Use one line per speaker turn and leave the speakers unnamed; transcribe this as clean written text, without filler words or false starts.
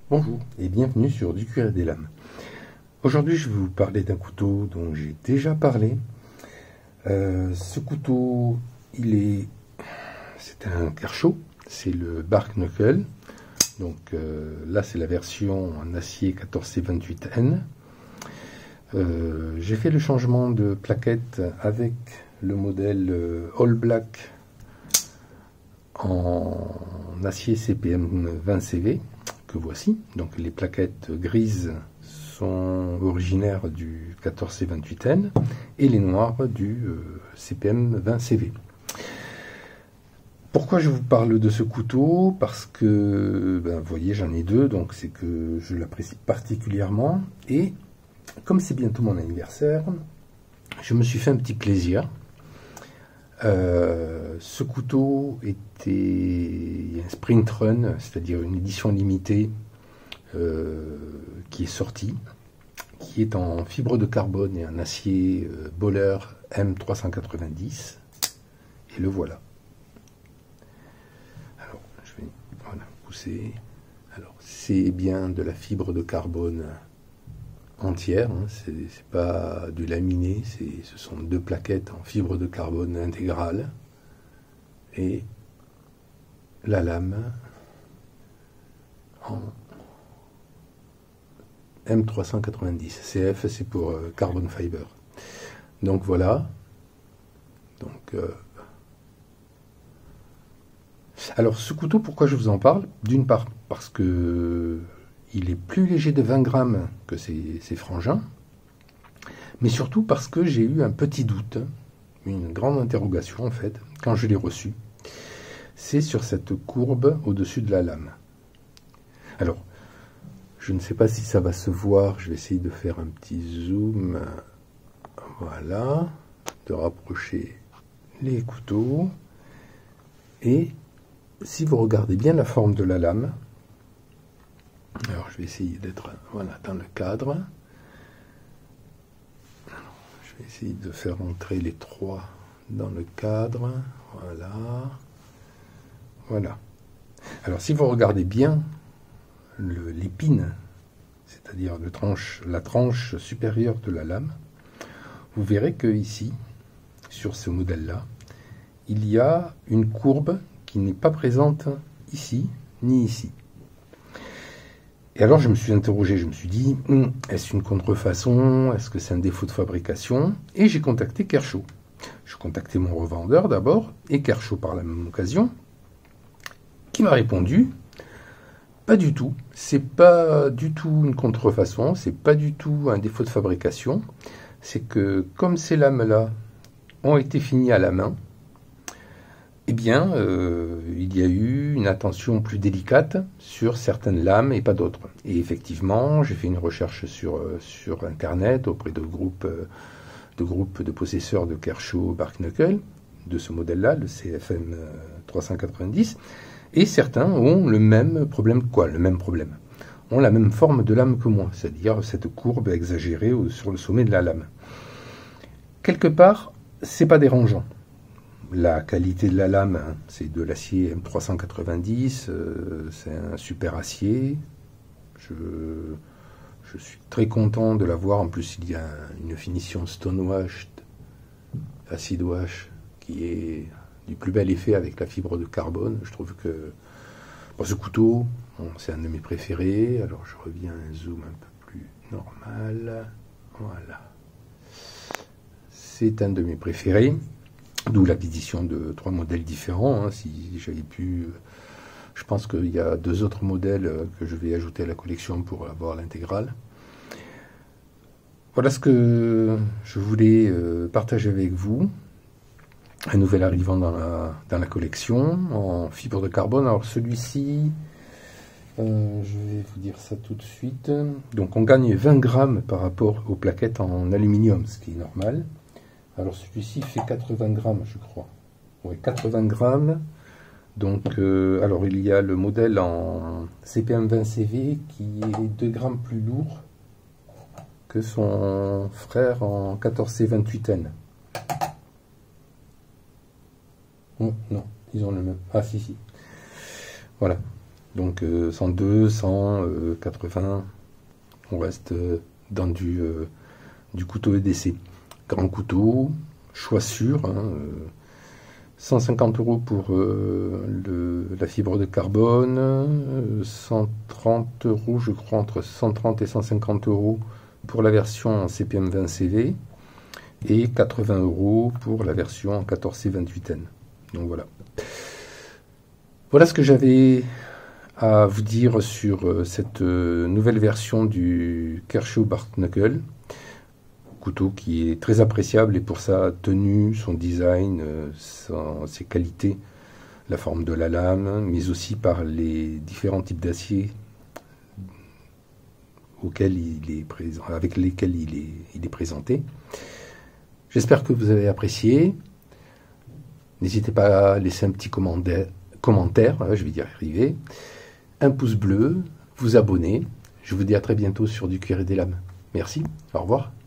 Bonjour et bienvenue sur Du Cuir et des Lames. Aujourd'hui je vais vous parler d'un couteau dont j'ai déjà parlé. Ce couteau, c'est un Kershaw, c'est le Bark Knuckle. Donc là c'est la version en acier 14C28N. J'ai fait le changement de plaquette avec le modèle All Black en acier CPM 20CV que voici. Donc les plaquettes grises sont originaires du 14C28N et les noires du CPM 20CV. Pourquoi je vous parle de ce couteau? Parce que, vous voyez, j'en ai deux, donc c'est que je l'apprécie particulièrement. Et comme c'est bientôt mon anniversaire, je me suis fait un petit plaisir. Ce couteau était un sprint run, c'est-à-dire une édition limitée qui est sortie, qui est en fibre de carbone et en acier Böhler M390, et le voilà. Alors, je vais pousser. Alors, c'est bien de la fibre de carbone entière, hein, c'est pas du laminé, ce sont deux plaquettes en fibre de carbone intégrale et la lame en M390. CF c'est pour carbon fiber. Donc voilà. Donc alors ce couteau, pourquoi je vous en parle? D'une part parce que il est plus léger de 20 grammes que ses frangins, mais surtout parce que j'ai eu un petit doute, une grande interrogation en fait, quand je l'ai reçu. C'est sur cette courbe au-dessus de la lame. Alors, je ne sais pas si ça va se voir, je vais essayer de faire un petit zoom, voilà, de rapprocher les couteaux, et si vous regardez bien la forme de la lame, alors je vais essayer d'être dans le cadre. Je vais essayer de faire entrer les trois dans le cadre. Voilà. Alors si vous regardez bien l'épine, c'est-à-dire la tranche supérieure de la lame, vous verrez que ici, sur ce modèle-là, il y a une courbe qui n'est pas présente ici ni ici. Et alors je me suis interrogé, je me suis dit, est-ce une contrefaçon? Est-ce que c'est un défaut de fabrication? Et j'ai contacté Kershaw. J'ai contacté mon revendeur d'abord, et Kershaw par la même occasion, qui m'a répondu, pas du tout, c'est pas du tout une contrefaçon, c'est pas du tout un défaut de fabrication, c'est que comme ces lames-là ont été finies à la main, eh bien, il y a eu une attention plus délicate sur certaines lames et pas d'autres. Et effectivement, j'ai fait une recherche sur Internet auprès de groupes de possesseurs de Kershaw Bark Knuckle, de ce modèle-là, le CFM 390, et certains ont le même problème, ont la même forme de lame que moi, c'est-à-dire cette courbe exagérée sur le sommet de la lame. Quelque part, c'est pas dérangeant. La qualité de la lame, c'est de l'acier M390, c'est un super acier. Je suis très content de l'avoir. En plus, il y a une finition stonewashed, acid wash, qui est du plus bel effet avec la fibre de carbone. Je trouve que ce couteau, c'est un de mes préférés. Alors, je reviens à un zoom un peu plus normal. Voilà. C'est un de mes préférés. D'où l'acquisition de 3 modèles différents. Hein, si j'avais pu, je pense qu'il y a 2 autres modèles que je vais ajouter à la collection pour avoir l'intégrale. Voilà ce que je voulais partager avec vous. Un nouvel arrivant dans la collection en fibre de carbone. Alors celui-ci, je vais vous dire ça tout de suite. Donc on gagne 20 grammes par rapport aux plaquettes en aluminium, ce qui est normal. Alors celui-ci fait 80 grammes, je crois. Oui, 80 grammes. Donc, alors il y a le modèle en CPM 20CV qui est 2 grammes plus lourd que son frère en 14C28N. Oh, non, ils ont le même. Ah si. Voilà. Donc 102, 100, 80, on reste dans du couteau EDC. Grand couteau, choix sûr, 150 € pour la fibre de carbone, 130 € je crois, entre 130 et 150 € pour la version en CPM 20CV et 80 € pour la version en 14C28N. Donc voilà. Voilà ce que j'avais à vous dire sur cette nouvelle version du Kershaw Bark Knuckle. Couteau qui est très appréciable et pour sa tenue, son design, ses qualités, la forme de la lame, mais aussi par les différents types d'acier avec lesquels il est présenté. J'espère que vous avez apprécié. N'hésitez pas à laisser un petit commentaire, je vais y arriver, un pouce bleu, vous abonner. Je vous dis à très bientôt sur du cuir et des lames. Merci, au revoir.